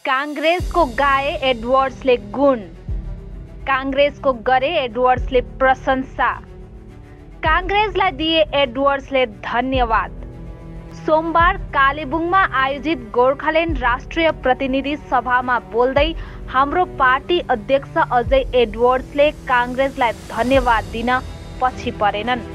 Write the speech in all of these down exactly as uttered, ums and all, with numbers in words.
कांग्रेसको गाए एडवर्सले गुण, कांग्रेसको गरे एडवर्सले प्रशंसा, कांग्रेसलाई दिए एडवर्सले धन्यवाद। सोमबार कालेबुङमा आयोजित गोर्खाल्यान्ड राष्ट्रिय प्रतिनिधि सभामा बोल्दै हाम्रो पार्टी अध्यक्ष अजय एडवर्सले कांग्रेसलाई धन्यवाद दिन पछि परेनन्।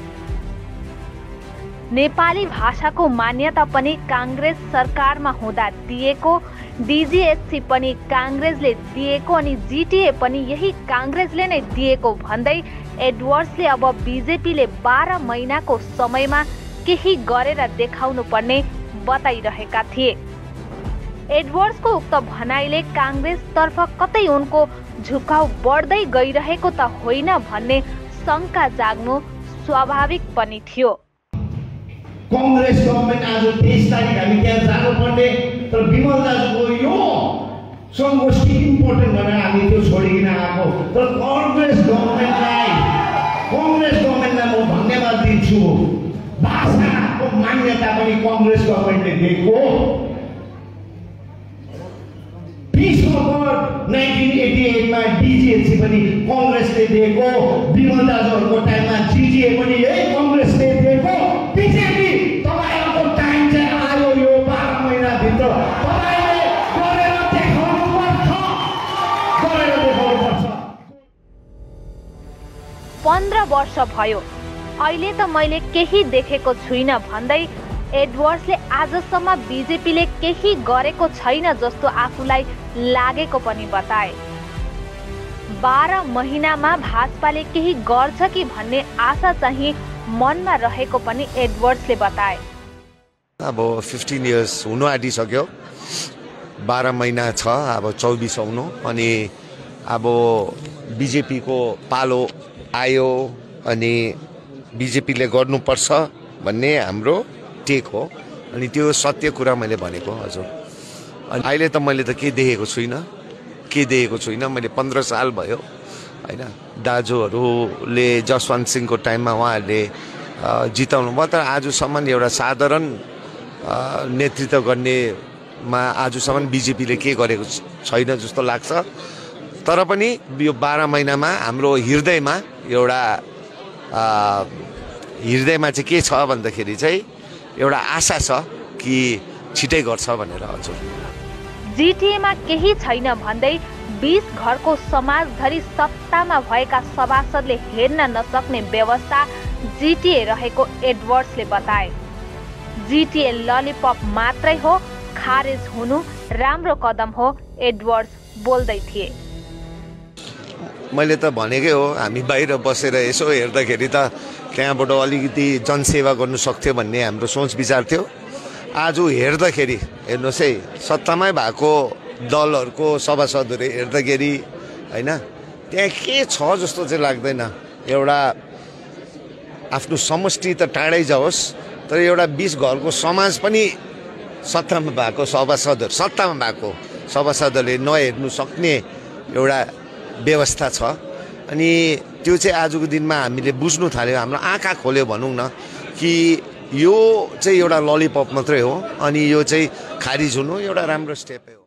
नेपाली भाषाको मान्यता पनि कांग्रेस सरकारमा हुँदा दिएको, डीजीएससी पनि कांग्रेसले दिएको अनि जीटीए पनि यही कांग्रेसले नै दिएको भन्दै एडवर्सले अब बीजेपीले बाह्र महिनाको समयमा केही गरेर देखाउनु पर्ने बताइरहेका थिए। एडवर्सको उक्त भनाइले कांग्रेसतर्फ कतै उनको झुकाउ बढ्दै गइरहेको त होइन भन्ने शंका जाग्नु स्वाभाविक पनि थियो। कांग्रेस गभर्नमेन्ट आज तेईस तारिक हामी त्यहाँ जानुपर्ने, तर विमल दाजुको यो संगोष्ठी इम्पोर्टेन्ट भनेर हामी त्यो छोडिकिन आएको। तर कांग्रेस गभर्नमेन्टलाई कांग्रेस गभर्नमेन्टलाई म धन्यवाद दिन्छु। भाषाको मान्यता पनि कांग्रेस गभर्नमेन्टले दिएको। Peace award nineteen eighty eight मा डीजीएससी पनि कांग्रेसले दिएको, विमल दाजुहरूको टाइममा जीजीए पनि यही कांग्रेसले दिएको। बीजेपी तपाईहरुको टाइम चाहिँ आयो, यो बाह्र महिना भित्र तपाईले गरेर देखाउनु पर्छ, गरेर देखाउनु पर्छ। पन्ध्र वर्ष भयो, अहिले त मैले केही देखेको छुइनँ भन्दै एडवर्सले आजसम्म बीजेपीले केही गरेको छैन जस्तो आफूलाई लागेको पनि बताए। बाह्र महिनामा भाजपाले केही गर्छ कि भन्ने आशा चाहिँ मनमा रहेको पनि एडवर्सले बताए। अब फिफ्टीन इयर्स हुनु आँटिसक्यो, बाह्र महिना छ, अब चौबिस आउनु, अनि अब बीजेपीको पालो आयो अनि बीजेपीले गर्नुपर्छ भन्ने हाम्रो टेक हो, अनि त्यो सत्य कुरा मैले भनेको हजुर। अनि अहिले त मैले त के देखेको छुइनँ, के देखेको छुइनँ। मैले पन्ध्र साल भयो होइन, दाजुहरूले जसवन्त सिंहको टाइममा उहाँहरूले जिताउनु भयो, तर आजसम्म एउटा साधारण नेतृत्व गर्नेमा आजसम्म बीजेपीले के गरेको छैन जस्तो लाग्छ। तर पनि यो बाह्र महिनामा हाम्रो हृदयमा एउटा हृदयमा चाहिँ के छ भन्दाखेरि चाहिँ एउटा आशा छ कि छिटै गर्छ भनेर हजुर। जीटीएमा केही छैन भन्दै बीस घरको समाजधरी सत्तामा भएका सभासदले हेर्न नसक्ने व्यवस्था जीटीए रहेको एडवर्सले बताए। जीटीए ललिपप मात्रै हो, खारेज हुनु राम्रो कदम हो, एडवर्स बोल्दै थिए। मैले त भनेकै हो, हामी बाहिर बसेर यसो हेर्दाखेरि त त्यहाँबाट अलिकति जनसेवा गर्नु सक्थ्यो भन्ने हाम्रो सोच विचार थियो। आज हेर्दाखेरि हेर्नुहोस् है, सत्तामै भएको दलहरूको सभासदहरू हेर्दाखेरि होइन, त्यहाँ के छ जस्तो चाहिँ लाग्दैन। एउटा आफ्नो समष्टि त टाढै जाओस्, तर एउटा बिस घरको समाज पनि सत्तामा भएको सभासदहरू सत्तामा भएको सभासदहरूले नहेर्नु सक्ने एउटा व्यवस्था छ। अनि त्यो चाहिँ आजको दिनमा हामीले बुझ्नु थाल्यो, हाम्रो आँखा खोल्यो भनौँ न, कि यो चाहिँ एउटा ललिपप मात्रै हो अनि यो चाहिँ खारिज हुनु एउटा राम्रो स्टेप हो।